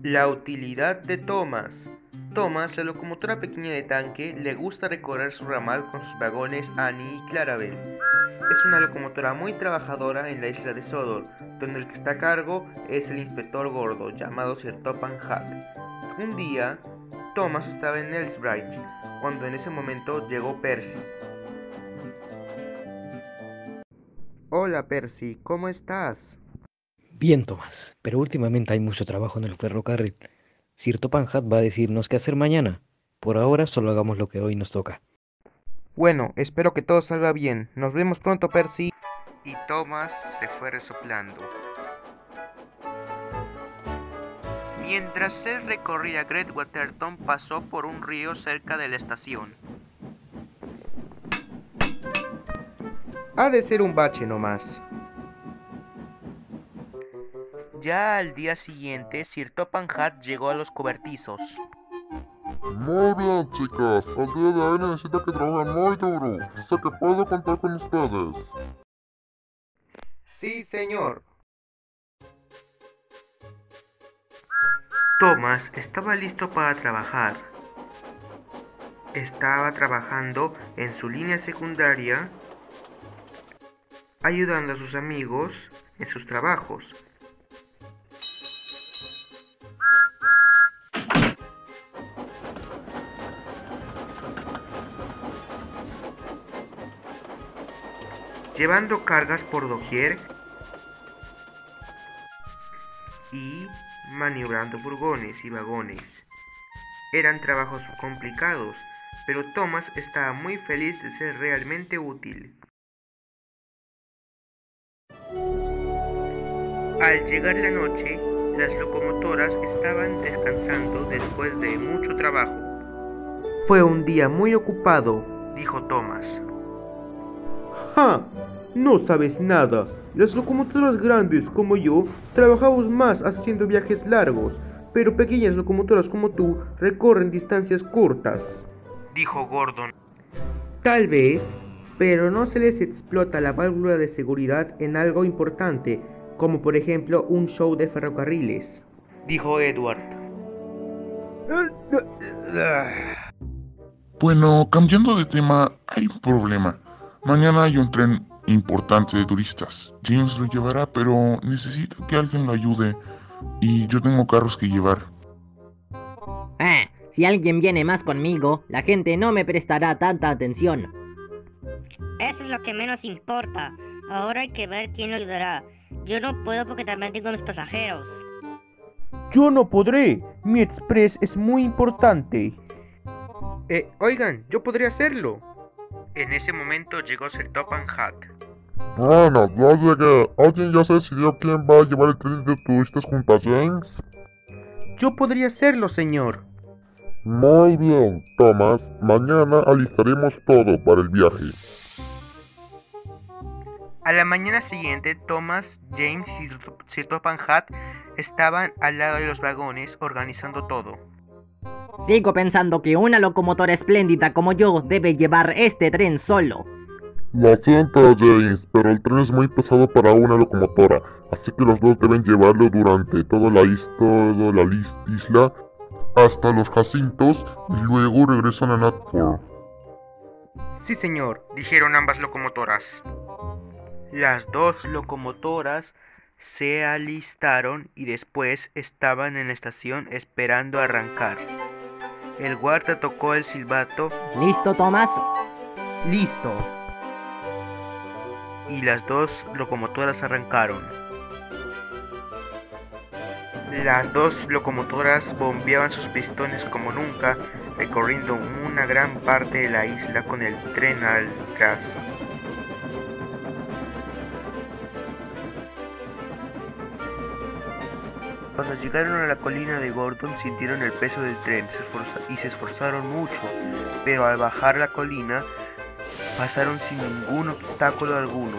La utilidad de Thomas. Thomas, la locomotora pequeña de tanque, le gusta recorrer su ramal con sus vagones Annie y Clarabel. Es una locomotora muy trabajadora en la isla de Sodor, donde el que está a cargo es el inspector gordo, llamado Sir Topham Hatt. Un día, Thomas estaba en Elsbridge, cuando en ese momento llegó Percy. Hola Percy, ¿cómo estás? Bien, Tomás, pero últimamente hay mucho trabajo en el ferrocarril. Sir Topham Hatt va a decirnos qué hacer mañana. Por ahora solo hagamos lo que hoy nos toca. Bueno, espero que todo salga bien. Nos vemos pronto, Percy. Y Thomas se fue resoplando. Mientras él recorría Great Waterton, pasó por un río cerca de la estación. Ha de ser un bache nomás. Ya al día siguiente, Sir Topham Hatt llegó a los cobertizos. Muy bien, chicas. El día de hoy necesito que trabajen muy duro. Sé que puedo contar con ustedes. Sí, señor. Thomas estaba listo para trabajar. Estaba trabajando en su línea secundaria, ayudando a sus amigos en sus trabajos. Llevando cargas por doquier y maniobrando furgones y vagones. Eran trabajos complicados, pero Thomas estaba muy feliz de ser realmente útil. Al llegar la noche, las locomotoras estaban descansando después de mucho trabajo. Fue un día muy ocupado, dijo Thomas. ¡Ja! No sabes nada. Las locomotoras grandes como yo trabajamos más haciendo viajes largos, pero pequeñas locomotoras como tú recorren distancias cortas. Dijo Gordon. Tal vez, pero no se les explota la válvula de seguridad en algo importante, como por ejemplo un show de ferrocarriles. Dijo Edward. Bueno, cambiando de tema, hay un problema. Mañana hay un tren importante de turistas. James lo llevará, pero necesito que alguien lo ayude. Y yo tengo carros que llevar. Si alguien viene más conmigo, la gente no me prestará tanta atención. Eso es lo que menos importa. Ahora hay que ver quién lo ayudará. Yo no puedo porque también tengo a mis pasajeros. Yo no podré. Mi express es muy importante. Oigan, yo podría hacerlo. En ese momento llegó Sir Topham Hatt. Bueno, ya llegué. ¿Alguien ya se decidió quién va a llevar el tren de turistas junto a James? Yo podría hacerlo, señor. Muy bien, Thomas. Mañana alistaremos todo para el viaje. A la mañana siguiente, Thomas, James y Sir Topham Hatt estaban al lado de los vagones organizando todo. Sigo pensando que una locomotora espléndida como yo debe llevar este tren solo. Lo siento, James, pero el tren es muy pesado para una locomotora, así que los dos deben llevarlo durante toda la isla hasta los Jacintos y luego regresan a Natford. Sí, señor, dijeron ambas locomotoras. Las dos locomotoras se alistaron y después estaban en la estación esperando arrancar. El guarda tocó el silbato. ¿Listo, Tomás? Listo. Y las dos locomotoras arrancaron. Las dos locomotoras bombeaban sus pistones como nunca, recorriendo una gran parte de la isla con el tren atrás. Cuando llegaron a la colina de Gordon sintieron el peso del tren y se esforzaron mucho, pero al bajar la colina pasaron sin ningún obstáculo alguno.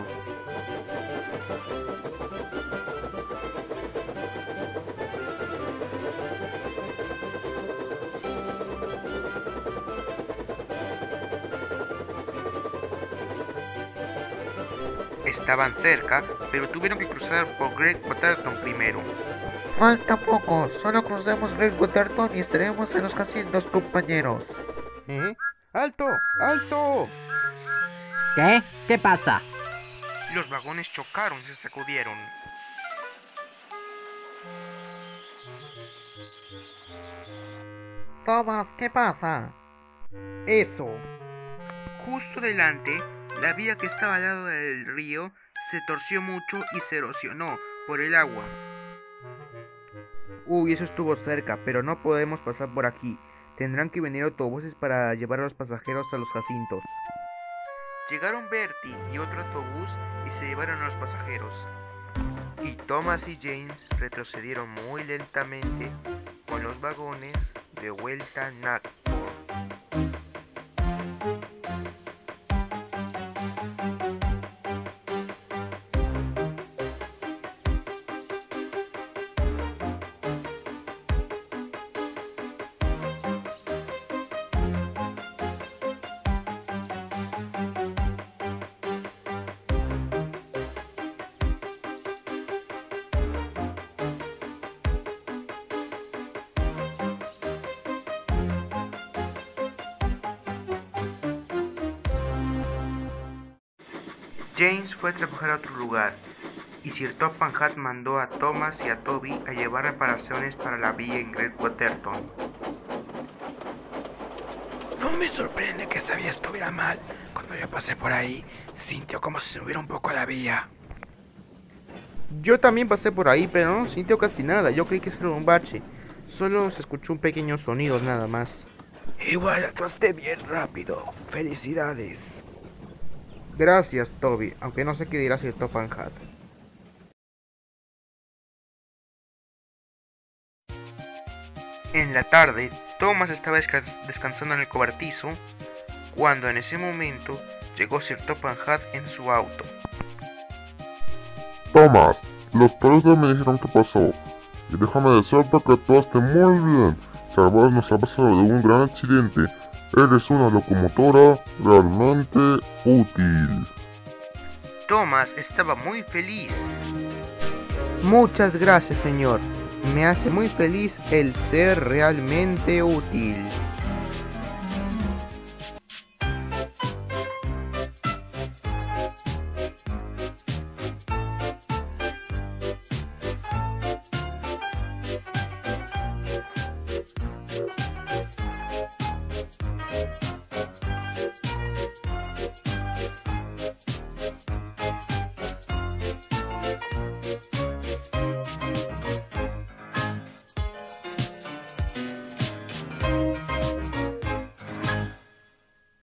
Estaban cerca, pero tuvieron que cruzar por Great Waterton primero. Falta poco, solo crucemos Great Waterton y estaremos en los casinos, compañeros. ¿Eh? ¡Alto! ¡Alto! ¿Qué? ¿Qué pasa? Los vagones chocaron y se sacudieron. Thomas, ¿qué pasa? Eso. Justo delante, la vía que estaba al lado del río se torció mucho y se erosionó por el agua. Uy, eso estuvo cerca, pero no podemos pasar por aquí. Tendrán que venir autobuses para llevar a los pasajeros a los jacintos. Llegaron Bertie y otro autobús y se llevaron a los pasajeros. Y Thomas y James retrocedieron muy lentamente con los vagones de vuelta a Knapford. James fue a trabajar a otro lugar, y Sir Topham Hatt mandó a Thomas y a Toby a llevar reparaciones para la vía en Great Waterton. No me sorprende que esa vía estuviera mal. Cuando yo pasé por ahí, sintió como si subiera un poco la vía. Yo también pasé por ahí, pero no sintió casi nada. Yo creí que era un bache. Solo se escuchó un pequeño sonido nada más. Igual actuaste bien rápido. Felicidades. Gracias, Toby, aunque no sé qué dirá Sir Topham Hatt. En la tarde, Thomas estaba descansando en el cobertizo, cuando en ese momento llegó Sir Topham Hatt en su auto. Thomas, los policías me dijeron qué pasó. Y déjame decirte que actuaste muy bien. Nos ha pasado de un gran accidente. Eres una locomotora realmente útil. Thomas estaba muy feliz. Muchas gracias, señor. Me hace muy feliz el ser realmente útil.